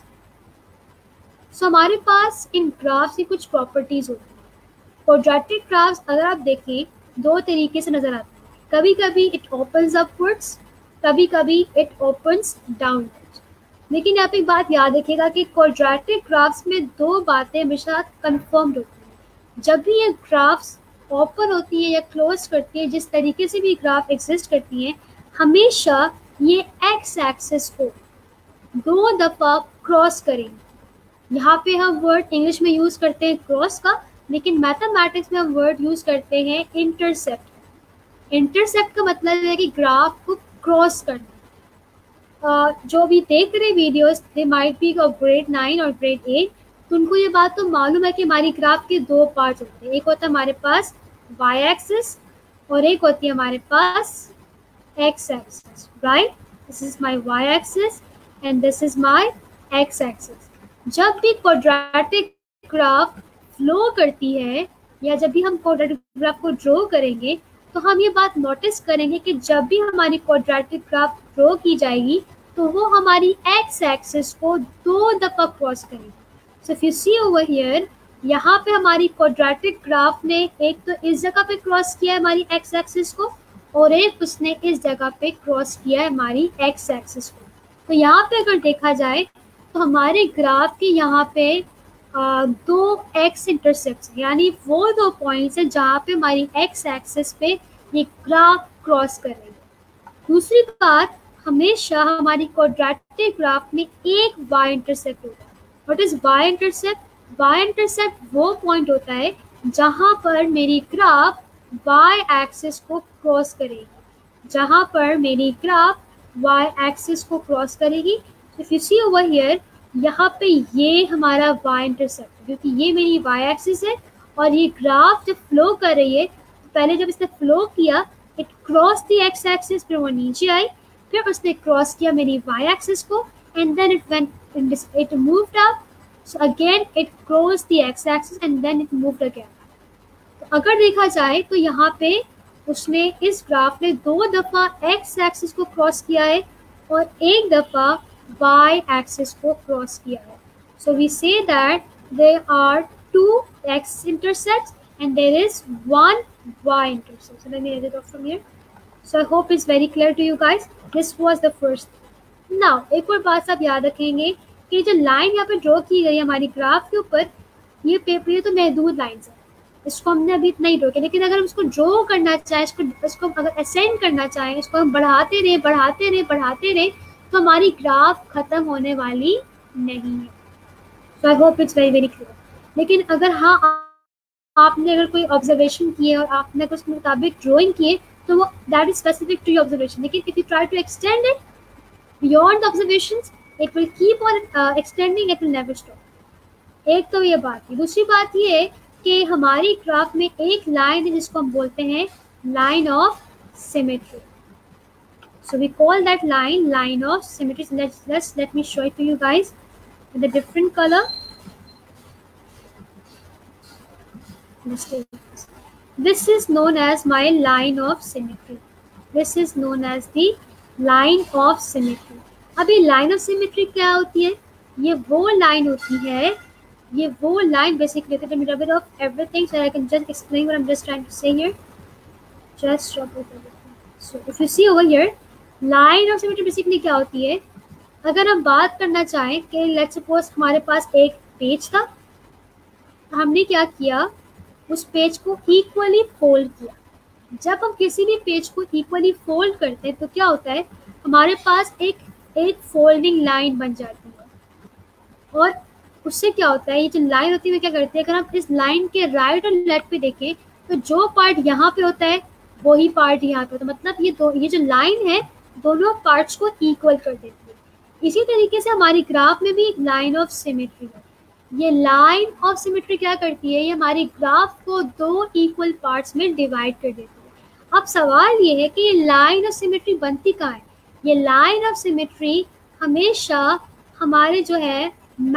Speaker 1: So हमारे पास इन ग्राफ्स की कुछ प्रॉपर्टीज होती हैं. क्वाड्रेटिक ग्राफ्स अगर आप देखें 2 तरीके से नजर आते हैं. कभी कभी इट ओपन्स अपवर्ड्स, कभी कभी इट ओपन्स डाउनवर्ड्स. लेकिन यहाँ पे एक बात याद रखिएगा कि क्वाड्रेटिक ग्राफ्स में 2 बातें हमेशा कंफर्म्ड होती हैं. जब भी ये ग्राफ्स ओपन होती है या क्लोज करती है, जिस तरीके से भी ग्राफ एग्जिस्ट करती हैं, हमेशा ये एक्स एक्सिस को 2 दफ़ा क्रॉस करेंगे. यहाँ पे हम वर्ड इंग्लिश में यूज़ करते हैं क्रॉस का, लेकिन मैथमेटिक्स में हम वर्ड यूज़ करते हैं इंटरसेप्ट. इंटरसेप्ट का मतलब है कि ग्राफ को क्रॉस करना. जो भी देख रहे videos they might be of grade 9 और ग्रेड 8, तो उनको ये बात तो मालूम है कि हमारी ग्राफ के दो पार्ट्स होते हैं, एक होता है हमारे पास वाई एक्सिस और एक होती है हमारे पास x axis, right? This is my y axis and this is my x axis. जब भी क्वाड्रेटिक ग्राफ फ्लो करती है या जब भी हम क्वाड्रेटिक ग्राफ को ड्रॉ करेंगे, तो हम ये बात नोटिस करेंगे कि जब भी हमारी क्वाड्रेटिक ग्राफ ड्रॉ की जाएगी तो वो हमारी एक्स एक्सिस को 2 दफा क्रॉस करेगी। So if you see over here, यहाँ पे हमारी क्वाड्रेटिक ग्राफ ने एक तो इस जगह पे क्रॉस किया है हमारी एक्स एक्सिस को, और एक उसने इस जगह पे क्रॉस किया है हमारी एक्स एक्सिस को। तो यहाँ पे अगर देखा जाए तो हमारे ग्राफ के यहाँ पे दो एक्स इंटरसेक्ट्स, यानी वो दो पॉइंट्स है जहाँ पे हमारी एक्स एक्सिस पे ये ग्राफ क्रॉस करेंगे। दूसरी बात, हमेशा हमारी क्वाड्रेटिक ग्राफ में एक वाई इंटरसेक्ट होता है। What is y intercept? Y intercept वो पॉइंट होता है जहाँ पर मेरी ग्राफ वाई एक्सिस को क्रॉस करेगी, जहाँ पर मेरी ग्राफ वाई एक्सिस को क्रॉस करेगी। If you see over here, यहाँ पे ये हमारा वाई इंटरसेक्ट, क्योंकि ये मेरी वाई एक्सिस है और ये ग्राफ जब फ्लो कर रही है, पहले जब इसने फ्लो किया it cross the x axis, फिर वो नीचे आई, फिर उसने क्रॉस किया मेरी वाई एक्सिस को and then it moved up, so again it cross the x axis and then it moved again. तो अगर देखा जाए तो यहाँ पे उसने इस ग्राफ ने 2 दफा एक्स एक्सिस को क्रॉस किया है और एक दफा y axis को क्रॉस किया है। So we say that there are 2 x intercepts and there is 1 y intercept. So let me edit it off from here. So I hope it's very clear to you guys. This was the first. Now एक और बात आप याद रखेंगे कि जो line यहाँ पे ड्रॉ की गई है हमारी ग्राफ के ऊपर, ये पेपर ये तो महदूद लाइन्स है, इसको हमने अभी इतना ही ड्रॉ किया, लेकिन अगर हम इसको ड्रॉ करना चाहें, इसको अगर असेंड करना चाहें, इसको हम बढ़ाते रहे तो हमारी ग्राफ खत्म होने वाली नहीं है। So I hope it's very very clear. लेकिन अगर हाँ आपने अगर कोई ऑब्जर्वेशन किए और आपने उसके मुताबिक ड्राइंग किए तो वो that is specific to your observation, लेकिन if you try to extend it beyond observations it will keep on extending, it will never stop. एक तो ये बात है। दूसरी बात ये है कि हमारी ग्राफ में एक लाइन है जिसको हम बोलते हैं line of symmetry. So we call that line of symmetry. Let me show it to you guys with a different color. Let's take this. This is known as my line of symmetry. This is known as the line of symmetry. अब ये line of symmetry क्या होती है? ये वो line होती है, ये वो line basically, let me rub it off everything so I can just explain what I'm just trying to say here. Just rub it everything. So if you see over here, line of symmetry basically क्या होती है? अगर हम बात करना चाहें कि let's suppose हमारे पास एक पेज था, हमने क्या किया, उस पेज को इक्वली फोल्ड किया। जब हम किसी भी पेज को इक्वली फोल्ड करते हैं तो क्या होता है, हमारे पास एक फोल्डिंग लाइन बन जाती है, और उससे क्या होता है, ये जो लाइन होती है वो क्या करती है, अगर हम इस लाइन के राइट और लेफ्ट पे देखें तो जो पार्ट यहाँ पे होता है वही पार्ट यहाँ पे होता है, मतलब ये जो लाइन है दोनों पार्ट्स को इक्वल कर देती है। इसी तरीके से हमारी ग्राफ में भी एक लाइन ऑफ सिमेट्री है। ये लाइन ऑफ सिमेट्री क्या करती है, ये हमारी ग्राफ को 2 इक्वल पार्ट्स में डिवाइड कर देती है। अब सवाल ये है कि ये लाइन ऑफ सिमेट्री बनती कहाँ है? ये लाइन ऑफ सिमेट्री हमेशा हमारे जो है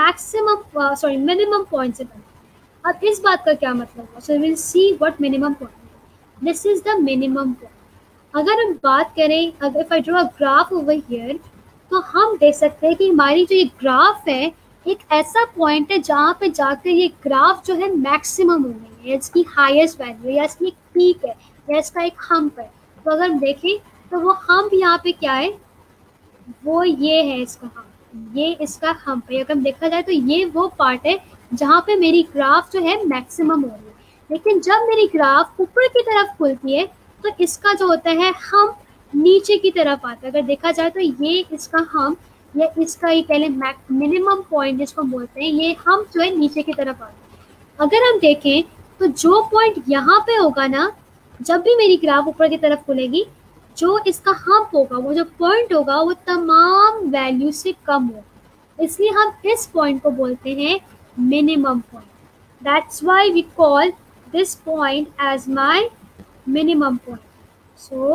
Speaker 1: मिनिमम पॉइंट से बनती है। अब इस बात का क्या मतलब है? So will see what minimum point. This is the minimum point. अगर हम बात करें, अगर if I draw a graph over here, तो हम देख सकते हैं कि हमारी जो ये ग्राफ है एक ऐसा पॉइंट है जहाँ पे जाकर ये ग्राफ जो है मैक्सिमम हो गई है, इसकी हाईएस्ट वैल्यू या इसकी एक पीक है या इसका एक हम्प है। तो अगर हम देखें तो वो हम्प यहाँ पे क्या है, वो ये है इसका हम्प, ये इसका हम्प है। अगर देखा जाए तो ये वो पार्ट है जहाँ पे मेरी ग्राफ जो है मैक्सिमम हो रही है। लेकिन जब मेरी ग्राफ ऊपर की तरफ खुलती है तो इसका जो होता है हम नीचे की तरफ आता है। अगर देखा जाए तो ये इसका हम या इसका ये पहले मिनिमम पॉइंट जिसको हम बोलते हैं, ये हम जो है नीचे की तरफ आता है। अगर हम देखें तो जो पॉइंट यहाँ पे होगा ना, जब भी मेरी ग्राफ ऊपर की तरफ खुलेगी, जो इसका हम्प होगा, वो जो पॉइंट होगा, वो तमाम वैल्यू से कम होगा, इसलिए हम इस पॉइंट को बोलते हैं minimum point. That's why we call this point as my minimum point. So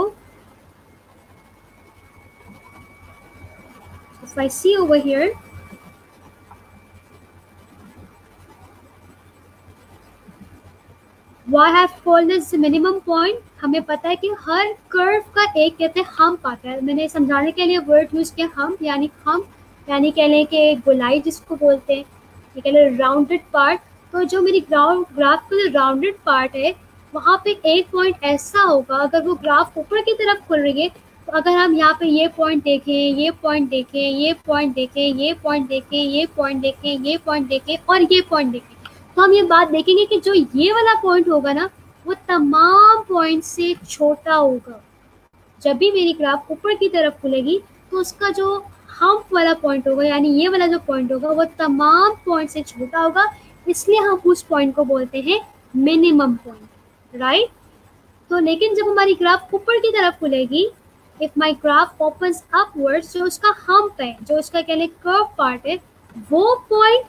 Speaker 1: if I see over here, why I have called this the minimum point, हमें पता है कि हर कर्व का एक कहते हैं हम्प आता है. मैंने समझाने के लिए वर्ड यूज किया हम्प, यानी कह लें कि गोलाई जिसको बोलते हैं, ये कह लें राउंडेड पार्ट. तो जो मेरी ग्राफ का जो राउंडेड पार्ट है, वहाँ पे एक पॉइंट ऐसा होगा, अगर वो ग्राफ ऊपर की तरफ खुल रही है, तो अगर हम यहाँ पे ये पॉइंट देखें, ये पॉइंट देखें, ये पॉइंट देखें, ये पॉइंट देखें, ये पॉइंट देखें, ये पॉइंट देखें और ये पॉइंट देखें, तो हम ये बात देखेंगे कि जो ये वाला पॉइंट होगा ना, वो तमाम पॉइंट से छोटा होगा. जब भी मेरी ग्राफ ऊपर की तरफ खुलेगी, तो उसका जो हम्प वाला पॉइंट होगा, यानी ये वाला जो पॉइंट होगा, वो तमाम पॉइंट से छोटा होगा, इसलिए हम उस पॉइंट को बोलते हैं मिनिमम पॉइंट. राइट. तो लेकिन जब हमारी ग्राफ ऊपर की तरफ खुलेगी, if my graph opens upwards, जो उसका हम्प है, जो उसका कह लें कर्व पार्ट है, वो पॉइंट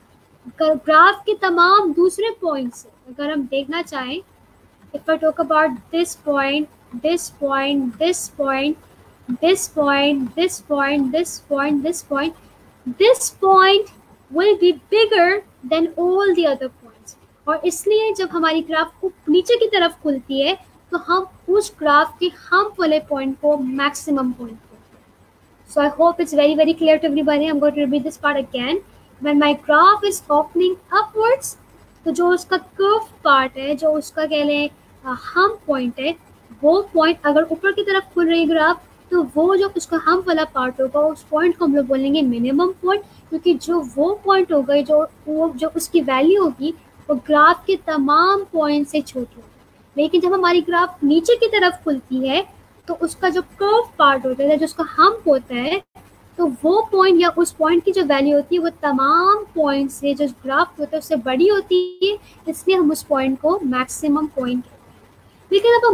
Speaker 1: ग्राफ के तमाम दूसरे पॉइंट से अगर हम देखना चाहें, if I talk about this point, this point, this point, this point, this point, this point, this point, this point will be bigger than all the other points. और इसलिए जब हमारी ग्राफ नीचे की तरफ खुलती है, तो हम उस ग्राफ के हम्प वाले पॉइंट को मैक्सिमम पॉइंट बोलते हैं. So I hope it's very very clear to everybody. I'm going to repeat this part again. When my graph is opening upwards, तो जो उसका कर्व पार्ट है, जो उसका कह लें हम्प पॉइंट है, वो पॉइंट अगर ऊपर की तरफ खुल रही ग्राफ, तो वो जो उसका हम्प वाला पार्ट होगा, उस पॉइंट को हम लोग बोलेंगे मिनिमम पॉइंट, क्योंकि जो वो पॉइंट होगा, जो उसकी वैल्यू होगी, वो ग्राफ के तमाम पॉइंट से छोटी होगी. लेकिन जब हमारी ग्राफ नीचे की तरफ खुलती है, तो उसका जो कर्व पार्ट होता है, जो उसका हम्प होता है, तो वो पॉइंट या उस पॉइंट की जो वैल्यू होती है, वो तमाम पॉइंट से जो ग्राफ होता है उससे बड़ी होती है, इसलिए हम उस पॉइंट को मैक्सिमम पॉइंट कहते हैं. लेकिन अब हम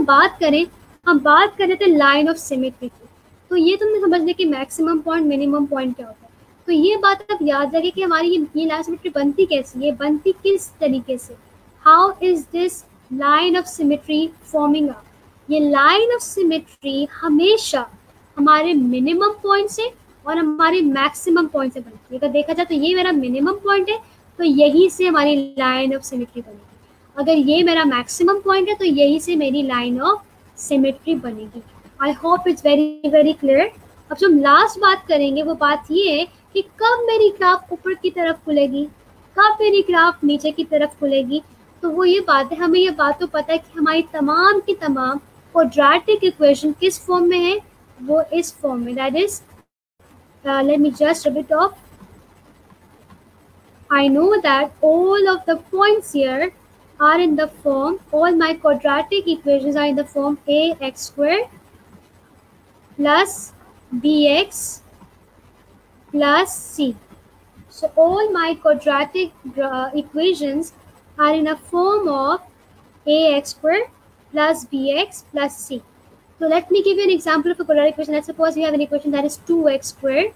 Speaker 1: बात कर रहे थे लाइन ऑफ सिमेट्री की. तो ये तुमने समझ लिया कि मैक्सिमम पॉइंट, मिनिमम पॉइंट क्या होता है. तो ये बात अब याद रखें कि हमारी ये लाइन ऑफ सिमेट्री बनती कैसी है, बनती किस तरीके से. How is this line of symmetry forming up. ये लाइन ऑफ सिमेट्री हमेशा हमारे मिनिमम पॉइंट से और हमारे मैक्सिमम पॉइंट से बनती है. अगर देखा जाए तो ये मेरा मिनिमम पॉइंट है, तो यही से हमारी लाइन ऑफ सिमेट्री बनेगी. अगर ये मेरा मैक्सिमम पॉइंट है, तो यही से मेरी लाइन ऑफ सिमेट्री बनेगी. I hope it's very very clear. अब जो हम लास्ट बात करेंगे, वो बात ये है कि कब मेरी ग्राफ ऊपर की तरफ खुलेगी, कब मेरी ग्राफ नीचे की तरफ खुलेगी. तो वो ये बात है, हमें ये बात तो पता है कि हमारी तमाम की तमाम क्वाड्रेटिक इक्वेशन किस फॉर्म में है, वो इस फॉर्म में. That is let me just rub it off. I know that all of the points here are in the form, all my quadratic equations are in the form ax squared plus bx plus c. So all my quadratic equations are in a form of ax squared plus bx plus c. So let me give you an example of a quadratic equation. Let's suppose we have an equation that is 2x squared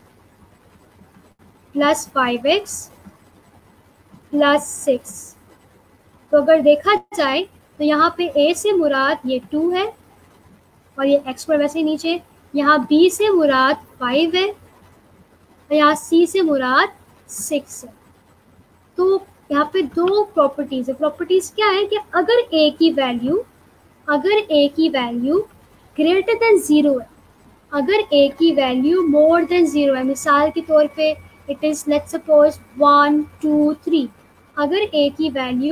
Speaker 1: plus 5x plus 6. तो अगर देखा जाए तो यहाँ पे a से मुराद ये 2 है और ये x पर वैसे नीचे, यहाँ b से मुराद 5 है और यहाँ c से मुराद 6 है. तो यहाँ पे दो प्रॉपर्टीज है. प्रॉपर्टीज क्या है कि अगर a की वैल्यू ग्रेटर देन 0 है, अगर a की वैल्यू मोर देन 0 है, मिसाल के तौर पे इट इज लेट्स सपोज 1 2 3, अगर a की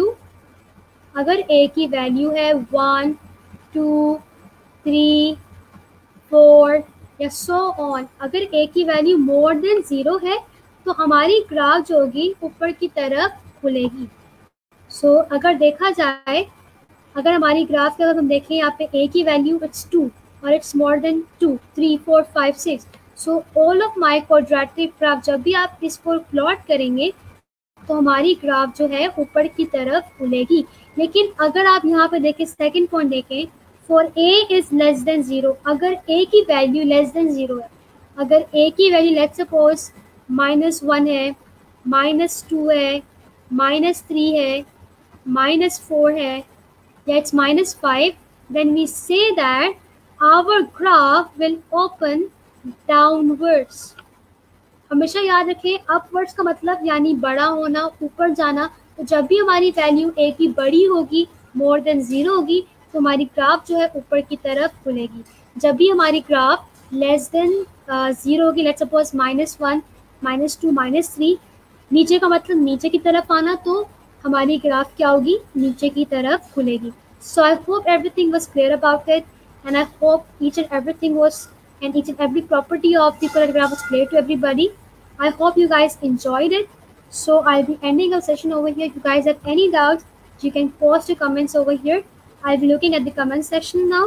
Speaker 1: वैल्यू है 1 2 3 4 या सो ऑन, अगर a की वैल्यू मोर देन 0 है, तो हमारी ग्राफ जो होगी ऊपर की तरफ खुलेगी. सो अगर देखा जाए, अगर हमारी ग्राफ के अगर हम देखें, यहाँ पे a की वैल्यू इट्स 2 और it's more than 2 3 4 5 6. So all of my quadratic graph, जब भी आप इसको प्लॉट करेंगे, तो हमारी ग्राफ जो है ऊपर की तरफ खुलेगी. लेकिन अगर आप यहाँ पे देखें, सेकंड पॉइंट देखें, for a is less than zero, अगर ए की वैल्यू लेस देन ज़ीरो है, अगर ए की वैल्यू लेट्स सपोज -1 है, -2 है, -3 है, -4 है, या it's -5, then we say that our graph will open downwards. हमेशा याद रखें अपवर्ड्स का मतलब यानी बड़ा होना, ऊपर जाना। तो जब भी हमारी वैल्यू ए की बड़ी होगी, मोर देन ज़ीरो होगी, तो हमारी ग्राफ जो है ऊपर की तरफ खुलेगी। जब भी हमारी ग्राफ लेस देन ज़ीरो होगी, लेट्स सपोज -1, -2, -3, नीचे का मतलब नीचे की तरफ आना, तो हमारी ग्राफ क्या होगी, नीचे की तरफ खुलेगी। So I hope everything was clear about it, and I hope each and everything was and each and every property of the correct graph was clear to everybody. I hope you guys enjoyed it. So I'll be ending our session over here. If you guys have any doubts, you can post your comments over here. I'll be looking at the comment section now.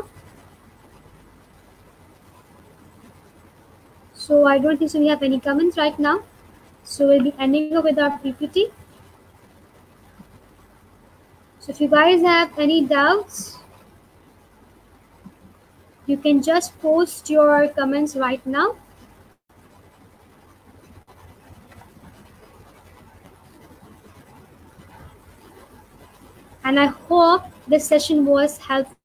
Speaker 1: So I don't think so we have any comments right now. So we'll be ending up with our PPT. So if you guys have any doubts, you can just post your comments right now. And I hope this session was helpful.